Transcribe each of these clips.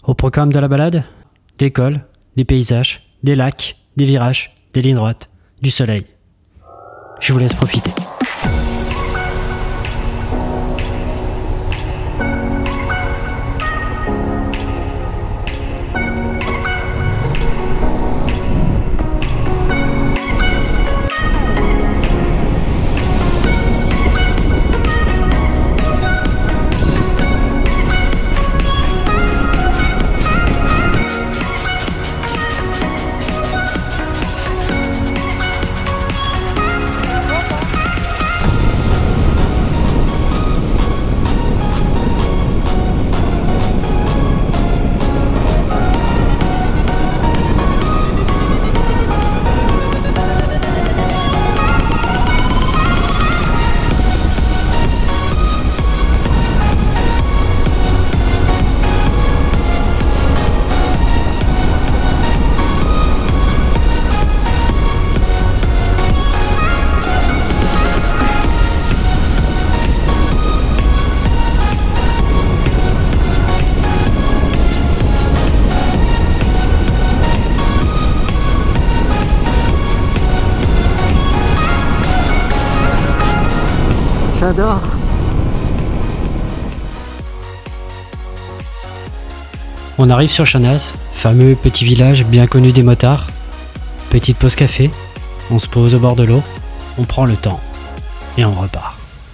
Au programme de la balade, des cols, des paysages, des lacs, des virages, des lignes droites, du soleil. Je vous laisse profiter. J'adore. On arrive sur Chanaz, fameux petit village bien connu des motards. Petite pause café, on se pose au bord de l'eau, on prend le temps et on repart.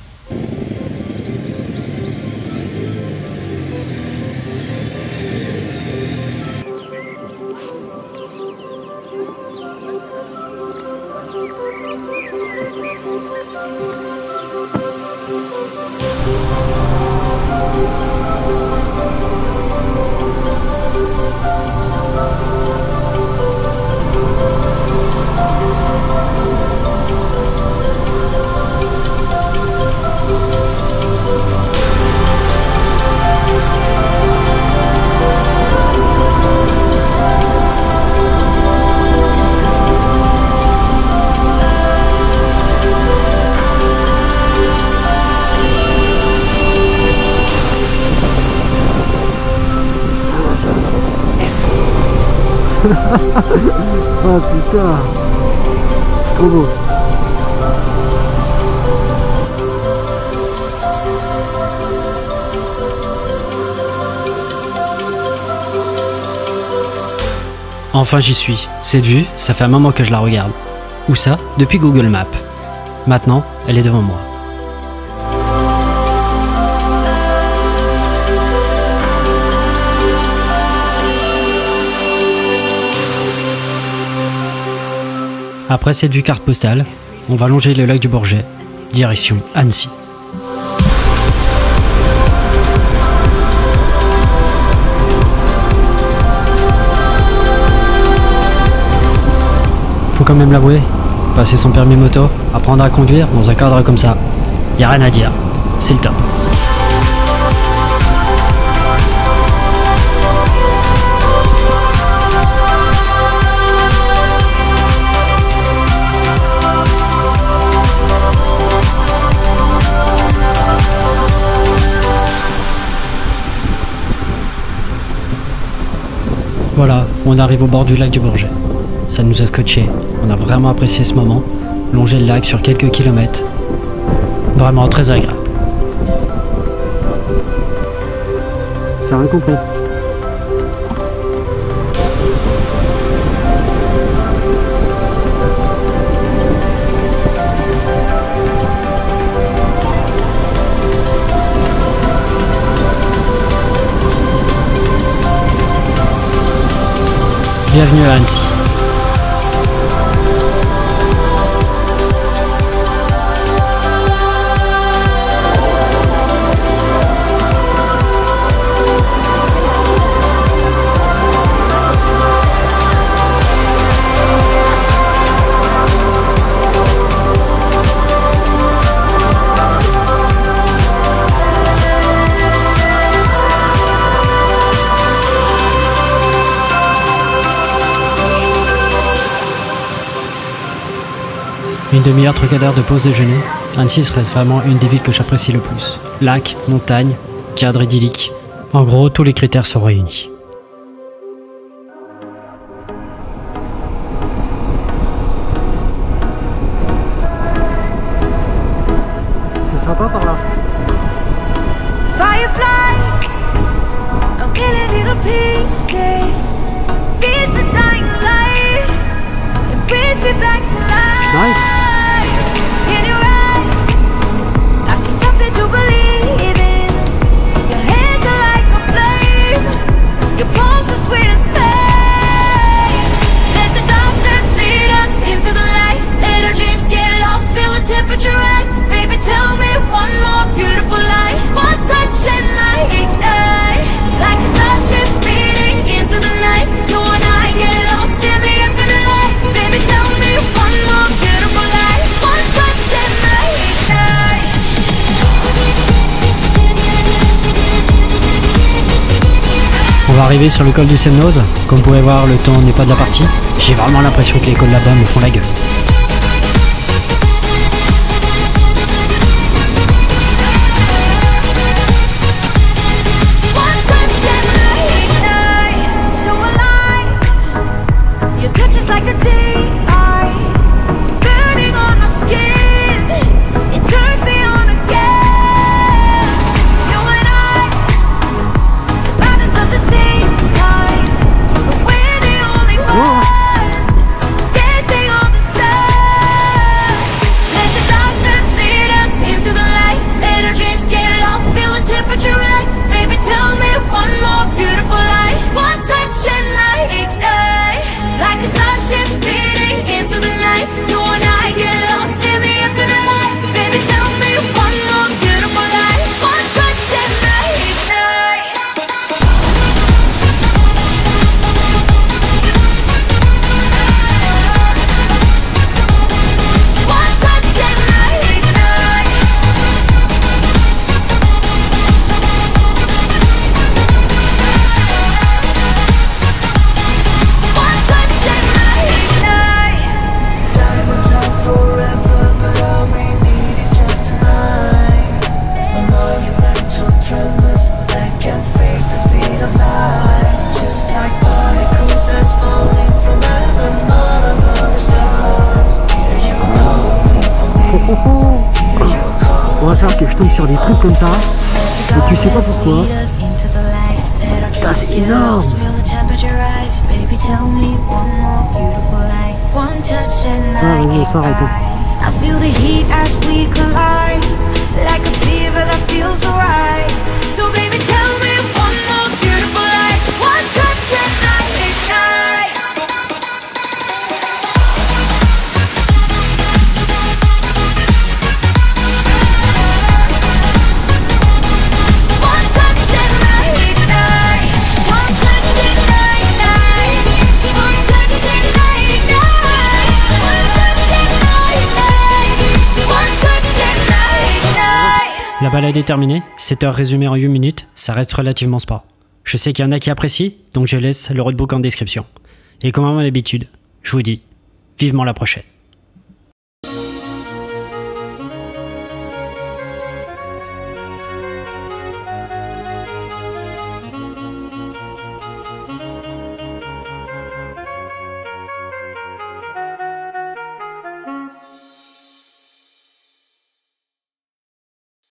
Oh putain, c'est trop beau. Enfin j'y suis, cette vue, ça fait un moment que je la regarde. Où ça? Depuis Google Maps. Maintenant, elle est devant moi. Après cette vue carte postale, on va longer le lac du Bourget, direction Annecy. Faut quand même l'avouer, passer son permis moto, apprendre à conduire dans un cadre comme ça, y a rien à dire, c'est le top. Voilà, on arrive au bord du lac du Bourget. Ça nous a scotché, on a vraiment apprécié ce moment, longer le lac sur quelques kilomètres. Vraiment très agréable. J'ai rien compris. Bienvenue à Annecy. Une demi-heure, 3/4 d'heure de pause déjeuner, Annecy reste vraiment une des villes que j'apprécie le plus. Lac, montagne, cadre idyllique. En gros, tous les critères sont réunis. sympa par là. Fireflies, a million little pieces, feeds the dying light, it brings me back to life. In your eyes, I see something to believe in. Your hands are like a flame, your palms are sweet as pain. Let the darkness lead us into the light. Let our dreams get lost, feel the temperature rise. Baby, tell me one more beautiful lie. One touch and I ignite, like a starship speeding into the night. You and I get lost in the infinite light. Baby, tell me one more beautiful lie. One touch and I ignite. On va arriver sur le col du Semnoz. Comme vous pouvez voir, le temps n'est pas de la partie. J'ai vraiment l'impression que les cols là-bas me font la gueule. One touch and I ignite. So alive, your touch is like a daylight, burning on my skin. It turns me on again. You and I, survivors of the same kind, but we're the only ones dancing on the sun. Let the darkness lead us into the light. Let our dreams get lost, feel the temperature rise. Baby, tell me one more beautiful lie. One touch and I ignite, like a starship speeding into the night. You and I get lost in the infinite light. Baby, tell me one more beautiful lie. One touch and I ignite. One touch and I ignite. One touch and I ignite. Diamonds are forever, but all we need is just tonight. A monumental tremors that can freeze the speed of light. Just like particles that's falling from heaven, all over the stars. Here you come for me. Here you come. On va faire que je tombe sur des trucs comme ça, et tu sais pas pourquoi. Putain, c'est énorme. Ah, on s'arrête. I feel the heat as we collide, like a fever that feels alright. So baby, tell me one more beautiful lie. One touch and I ignite. One touch and I ignite. One touch and I ignite. One touch and I ignite. One touch and I ignite. One touch and I ignite. La balade est terminée, 7 heures résumées en 8 minutes, ça reste relativement sport. Je sais qu'il y en a qui apprécient, donc je laisse le roadbook en description. Et comme à mon habitude, je vous dis, vivement la prochaine.